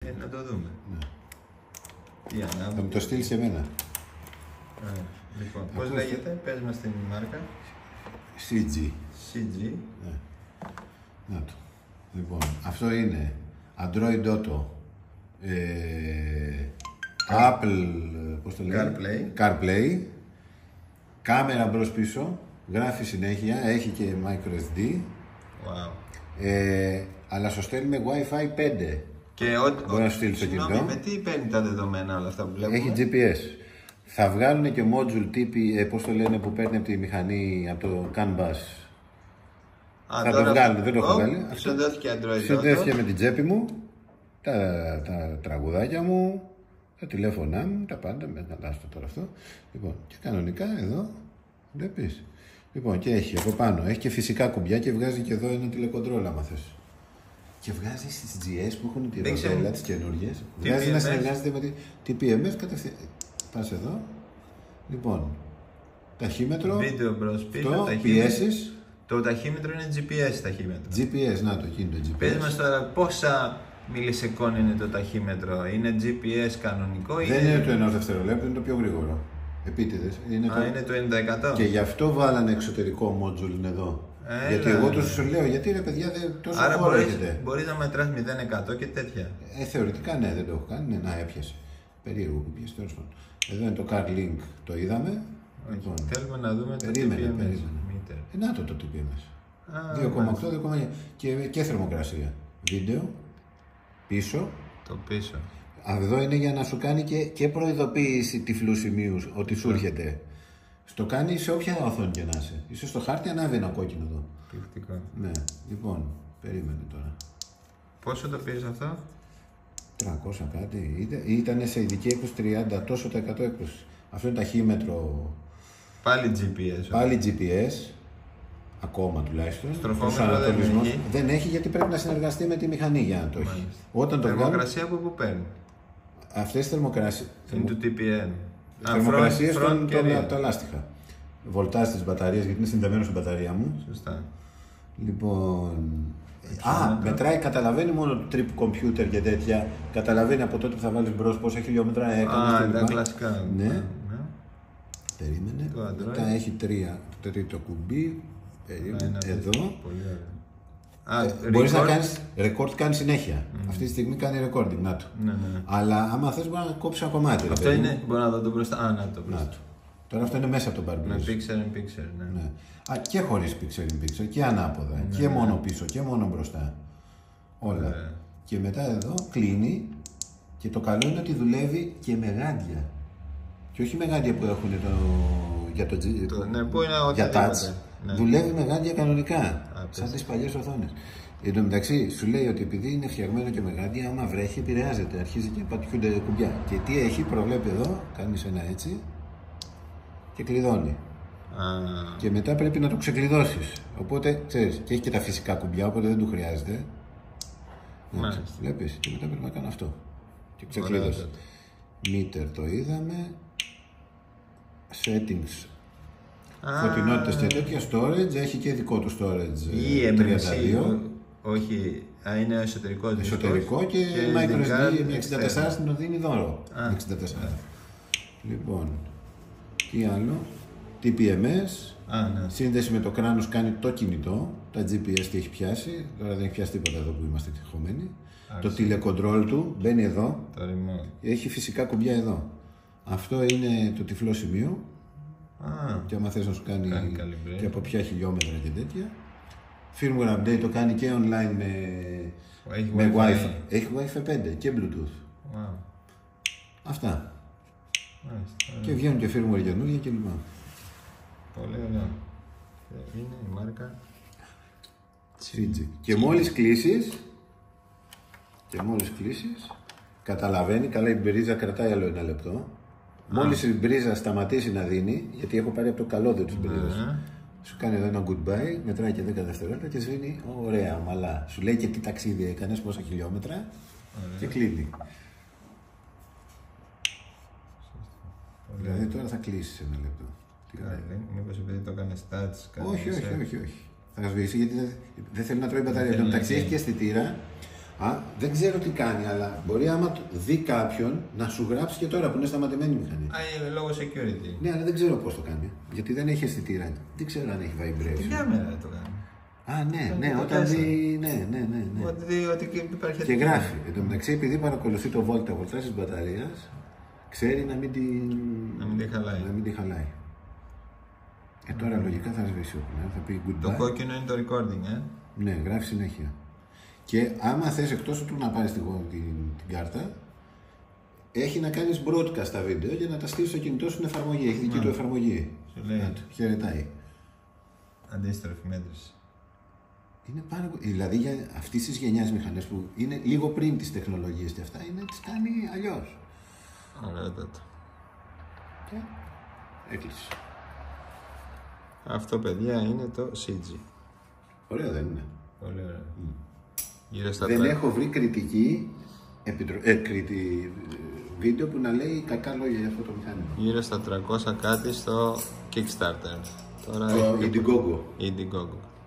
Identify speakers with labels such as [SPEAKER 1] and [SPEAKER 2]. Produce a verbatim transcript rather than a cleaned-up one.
[SPEAKER 1] Ε, να το δούμε.
[SPEAKER 2] Ναι.
[SPEAKER 1] Τι ανάβει.
[SPEAKER 2] Θα μου το στείλει σε μένα.
[SPEAKER 1] Α, λοιπόν, πώς
[SPEAKER 2] Ακούστε.
[SPEAKER 1] λέγεται, πες μας την μάρκα.
[SPEAKER 2] σι τζι.
[SPEAKER 1] σι τζι.
[SPEAKER 2] Ναι. Να το. Λοιπόν, αυτό είναι Android Auto. Ε, Apple, πώς το λέει,
[SPEAKER 1] CarPlay.
[SPEAKER 2] CarPlay, κάμερα μπρος πίσω, γράφει συνέχεια, έχει και microSD,
[SPEAKER 1] Wow.
[SPEAKER 2] ε, αλλά σου στέλνει με Wi-Fi πέντε.
[SPEAKER 1] Και ό,
[SPEAKER 2] Μπορεί να στείλει στο
[SPEAKER 1] συγγνώμη,
[SPEAKER 2] κινητό.
[SPEAKER 1] με τι παίρνει τα δεδομένα όλα αυτά που βλέπουμε.
[SPEAKER 2] Έχει τζι πι ες. Θα βγάλουν και module τύπη, ε, πώς το λένε, που παίρνει από τη μηχανή, από το CAN bus.
[SPEAKER 1] Α,
[SPEAKER 2] Θα
[SPEAKER 1] τώρα...
[SPEAKER 2] το βγάλουν, δεν το έχω
[SPEAKER 1] oh,
[SPEAKER 2] βγάλει.
[SPEAKER 1] Συνδέθηκε Android.
[SPEAKER 2] Συνδέθηκε με την τσέπη μου, τα, τα τραγουδάκια μου, τα τηλέφωνά μου, τα πάντα, με να τώρα αυτό. Λοιπόν, και κανονικά εδώ, βλέπεις. Λοιπόν, και έχει από πάνω, έχει και φυσικά κουμπιά και βγάζει και εδώ ένα τηλεκοντρόλ, άμα θες. Και βγάζει στις τζι ες που έχουν τη ροδέλα, τις καινούργιες. Βγάζει να συνεργάζεται με τη τι πι εμ ες κατευθείαν. Πας εδώ. Λοιπόν, ταχύμετρο.
[SPEAKER 1] Βίντεο μπρος πίσω,
[SPEAKER 2] το,
[SPEAKER 1] ταχύμετρο.
[SPEAKER 2] πιέσεις.
[SPEAKER 1] Το ταχύμετρο είναι τζι πι ες ταχύμετρο.
[SPEAKER 2] τζι πι ες, να το γίνει το τζι πι ες.
[SPEAKER 1] Πες μας τώρα πόσα μιλισεκόν είναι το ταχύμετρο. Είναι τζι πι ες κανονικό ή
[SPEAKER 2] Δεν
[SPEAKER 1] είναι...
[SPEAKER 2] είναι το ενός δευτερολέπτου, είναι το πιο γρήγορο. Επίτηδες. Είναι
[SPEAKER 1] Α,
[SPEAKER 2] το...
[SPEAKER 1] είναι το ενενήντα τοις εκατό.
[SPEAKER 2] Και γι' αυτό βάλανε εξωτερικό module εδώ.
[SPEAKER 1] Έλα,
[SPEAKER 2] γιατί εγώ
[SPEAKER 1] ναι.
[SPEAKER 2] τους σου λέω, γιατί ρε παιδιά δεν τόσο
[SPEAKER 1] Άρα
[SPEAKER 2] χώρο
[SPEAKER 1] μπορείς,
[SPEAKER 2] έχετε.
[SPEAKER 1] μπορείς να μετράς μηδέν τοις εκατό και τέτοια.
[SPEAKER 2] Ε, θεωρητικά ναι, δεν το έχω κάνει. Ναι, να έπιασε. Περίεργο που πιέσε, τέλος πάντων. Εδώ είναι το CarLink, το είδαμε. Λοιπόν,
[SPEAKER 1] Θέλουμε να δούμε το
[SPEAKER 2] περίμενε,
[SPEAKER 1] τι πι εμ ες.
[SPEAKER 2] περίμενε.
[SPEAKER 1] Μήτερ.
[SPEAKER 2] Ε, να το το τι πι εμ ες.
[SPEAKER 1] Α,
[SPEAKER 2] δύο κόμμα οκτώ,
[SPEAKER 1] μάλιστα.
[SPEAKER 2] δύο κόμμα εννιά και, και θερμοκρασία. Βίντεο, πίσω.
[SPEAKER 1] Το πίσω.
[SPEAKER 2] Εδώ είναι για να σου κάνει και, και προειδοποίηση τυφλού σημείου ότι σου έρχεται. Στο κάνει σε όποια οθόνη και να είσαι. Είσαι στο χάρτη, ανάβει ένα κόκκινο εδώ.
[SPEAKER 1] Πληκτικό.
[SPEAKER 2] Ναι, λοιπόν, περίμενε τώρα.
[SPEAKER 1] Πόσο το πήρες αυτό?
[SPEAKER 2] τριακόσια κάτι. Ήταν σε ειδική έκδοση τριάντα, τόσο τα εκατό έκδοση. Αυτό είναι ταχύμετρο.
[SPEAKER 1] Πάλι τζι πι ες.
[SPEAKER 2] Πάλι τζι πι ες. Ακόμα τουλάχιστον.
[SPEAKER 1] Στροφόμετρο δεν έχει.
[SPEAKER 2] Δεν έχει γιατί πρέπει να συνεργαστεί με τη μηχανή για να το έχει. Όταν το βγάλει.
[SPEAKER 1] Θερμοκρασία από πού παίρνει?
[SPEAKER 2] Αυτές τις θερμοκρασίες.
[SPEAKER 1] Είναι του τι πι εμ.
[SPEAKER 2] Θερμοκρασίες των τα λάστιχα. Βολτάζ της μπαταρίας, γιατί είναι συνδεμένο στην μπαταρία μου.
[SPEAKER 1] Σωστά.
[SPEAKER 2] Λοιπόν. Α, μετράει, καταλαβαίνει μόνο το trip computer και τέτοια. Καταλαβαίνει από τότε που θα βάλεις μπρος πόσα χιλιόμετρα έκανε.
[SPEAKER 1] Α, τα κλασικά.
[SPEAKER 2] Ναι.
[SPEAKER 1] ναι.
[SPEAKER 2] Περίμενε.
[SPEAKER 1] Το Android.
[SPEAKER 2] Μετά έχει τρία, το τρίτο κουμπί. Περίμενε.
[SPEAKER 1] Ένα,
[SPEAKER 2] Εδώ.
[SPEAKER 1] πολύ ωραία. Α,
[SPEAKER 2] Ε, μπορείς να
[SPEAKER 1] record.
[SPEAKER 2] κάνεις record, κάνει συνέχεια. Mm. Αυτή τη στιγμή κάνει recording, να το.
[SPEAKER 1] Ναι, ναι, ναι.
[SPEAKER 2] Αλλά άμα θες μπορεί να κόψει ένα κομμάτι. ρε
[SPEAKER 1] Αυτό
[SPEAKER 2] παιδί μου.
[SPEAKER 1] είναι, μπορώ να δω το μπροστά. Α, να το
[SPEAKER 2] Να
[SPEAKER 1] μπροστά.
[SPEAKER 2] το. Τώρα αυτό είναι μέσα από το
[SPEAKER 1] Με
[SPEAKER 2] barbell.
[SPEAKER 1] pixel in pixel, ναι.
[SPEAKER 2] Ναι. Α, και χωρίς pixel in pixel και ανάποδα.
[SPEAKER 1] Ναι,
[SPEAKER 2] και
[SPEAKER 1] ναι.
[SPEAKER 2] μόνο πίσω και μόνο μπροστά. Όλα.
[SPEAKER 1] Ωραία.
[SPEAKER 2] Και μετά εδώ κλείνει και το καλό είναι ότι δουλεύει και με γάντια. Και όχι με γάντια που έχουν το... για το,
[SPEAKER 1] Το, ναι, που είναι
[SPEAKER 2] για
[SPEAKER 1] οτιδήποτε.
[SPEAKER 2] touch.
[SPEAKER 1] Ναι.
[SPEAKER 2] Δουλεύει με γάντια κανονικά.
[SPEAKER 1] Α,
[SPEAKER 2] σαν
[SPEAKER 1] πες.
[SPEAKER 2] τις παλιές οθόνες. Εν τω μεταξύ, σου λέει ότι επειδή είναι φτιαγμένο και με γάντια, άμα βρέχει, επηρεάζεται. Αρχίζει και πατιούνται κουμπιά. Και τι έχει, προβλέπει εδώ, κάνει ένα έτσι και κλειδώνει.
[SPEAKER 1] Α,
[SPEAKER 2] Και μετά πρέπει να το ξεκλειδώσεις. Οπότε, ξέρεις, και έχει και τα φυσικά κουμπιά, οπότε δεν του χρειάζεται.
[SPEAKER 1] Μάλιστα.
[SPEAKER 2] Βλέπεις, και μετά πρέπει να κάνω αυτό. Και
[SPEAKER 1] ωραία,
[SPEAKER 2] ξεκλείδωσε.
[SPEAKER 1] τότε.
[SPEAKER 2] Meter το είδαμε. Settings.
[SPEAKER 1] Α,
[SPEAKER 2] Φωτεινότητες και τέτοια. Storage, έχει και δικό του storage.
[SPEAKER 1] Ή
[SPEAKER 2] ε,
[SPEAKER 1] εμ εμ σι,
[SPEAKER 2] τριάντα δύο.
[SPEAKER 1] όχι, α, είναι εσωτερικό δίσκος.
[SPEAKER 2] Εσωτερικό και,
[SPEAKER 1] ειδικά
[SPEAKER 2] microSD με εξήντα τέσσερα
[SPEAKER 1] εξτέρνο.
[SPEAKER 2] στην δίνει δώρο.
[SPEAKER 1] Α.
[SPEAKER 2] εξήντα τέσσερα. Λοιπόν, τι άλλο. τι πι εμ ες.
[SPEAKER 1] Α, ναι.
[SPEAKER 2] Σύνδεση με το κράνος κάνει το κινητό. Τα τζι πι ες τι έχει πιάσει. Τώρα δεν έχει πιάσει τίποτα εδώ που είμαστε ξεχωμένοι. Το τηλεκοντρόλ του μπαίνει εδώ.
[SPEAKER 1] Το remote.
[SPEAKER 2] Έχει φυσικά κουμπιά εδώ. Αυτό είναι το τυφλό σημείο.
[SPEAKER 1] Α,
[SPEAKER 2] Και άμα θες να σου κάνει,
[SPEAKER 1] Κάνει calibrate.
[SPEAKER 2] και από ποια χιλιόμετρα και τέτοια. Firmware update το κάνει και online με,
[SPEAKER 1] έχει
[SPEAKER 2] με
[SPEAKER 1] Wi-Fi.
[SPEAKER 2] Wi-Fi. Έχει Wi-Fi πέντε και Bluetooth.
[SPEAKER 1] Wow.
[SPEAKER 2] Αυτά.
[SPEAKER 1] Μάλιστα, ωραία.
[SPEAKER 2] Και βγαίνουν και firmware καινούργια κλπ.
[SPEAKER 1] Πολύ ωραία. Και είναι η μάρκα
[SPEAKER 2] σι τζι. Και μόλις κλείσεις, και μόλις κλείσεις, καταλαβαίνει, καλά η μπρίζα κρατάει άλλο ένα λεπτό. Μόλις η μπρίζα σταματήσει να δίνει, γιατί έχω πάρει από το καλώδιο της μπρίζας.
[SPEAKER 1] Ναι.
[SPEAKER 2] Σου κάνει εδώ ένα goodbye, μετράει και δέκα δευτερόλεπτα και σβήνει ωραία, ομαλά. Σου λέει και τι ταξίδι έκανες, πόσα χιλιόμετρα
[SPEAKER 1] Ωραία.
[SPEAKER 2] και κλείνει. Δηλαδή τώρα θα κλείσεις ένα λεπτό. Τι
[SPEAKER 1] Καλή. Μήπως επειδή το έκανε stats, κάνει
[SPEAKER 2] όχι, όχι,
[SPEAKER 1] reset.
[SPEAKER 2] όχι, όχι. Θα σβήσει γιατί δεν, δεν θέλει να τρώει μπαταρία.
[SPEAKER 1] θέλει
[SPEAKER 2] Το
[SPEAKER 1] να
[SPEAKER 2] μεταξύ έχει
[SPEAKER 1] γίνει.
[SPEAKER 2] και αισθητήρα. Α, δεν ξέρω τι κάνει, αλλά μπορεί άμα δει κάποιον να σου γράψει και τώρα που είναι σταματημένη η μηχανή.
[SPEAKER 1] Α, ε, λόγω security.
[SPEAKER 2] Ναι, αλλά δεν ξέρω πώς το κάνει. Γιατί δεν έχει αισθητήρα. Δεν ξέρω αν έχει vibration.
[SPEAKER 1] Την κάμερα το κάνει.
[SPEAKER 2] Α, ναι, ναι, όταν δει. Ναι, ναι, ναι. ναι.
[SPEAKER 1] Όταν δει ότι υπάρχει.
[SPEAKER 2] Και γράφει. Εν τω μεταξύ, επειδή παρακολουθεί το βόλτα βολτάζ τη μπαταρία, ξέρει να μην την.
[SPEAKER 1] Να μην τη χαλάει.
[SPEAKER 2] Να μην τη χαλάει. Και τώρα mm. λογικά θα σβήσει ο πλέον. Θα πει goodbye.
[SPEAKER 1] Το κόκκινο είναι το recording, ε.
[SPEAKER 2] Ναι, γράφει συνέχεια. Και άμα θες εκτός του να πάρεις την, την, την κάρτα, έχει να κάνεις broadcast τα βίντεο για να τα στείλεις στο κινητό σου στην εφαρμογή. Έχει δική mm. του εφαρμογή.
[SPEAKER 1] Σου λέει.
[SPEAKER 2] Χαιρετάει.
[SPEAKER 1] Αντίστροφη μέτρηση.
[SPEAKER 2] Είναι πάρα... Δηλαδή για αυτής της γενιάς μηχανές που είναι λίγο πριν τις τεχνολογίες και αυτά, είναι, τις κάνει αλλιώς.
[SPEAKER 1] Ωραιότατο.
[SPEAKER 2] Και έκλεισε.
[SPEAKER 1] Αυτό, παιδιά, είναι το σι τζι.
[SPEAKER 2] Ωραίο δεν είναι?
[SPEAKER 1] Πολύ ωραίο. Mm. Γύρω στα
[SPEAKER 2] δεν
[SPEAKER 1] τρία.
[SPEAKER 2] έχω βρει κριτική επιτρο... ε, κριτι... βίντεο που να λέει κακά λόγια για αυτό το μηχάνημα.
[SPEAKER 1] Γύρω στα τριακόσια κάτι στο Kickstarter. Τώρα
[SPEAKER 2] το Indiegogo.
[SPEAKER 1] Indiegogo.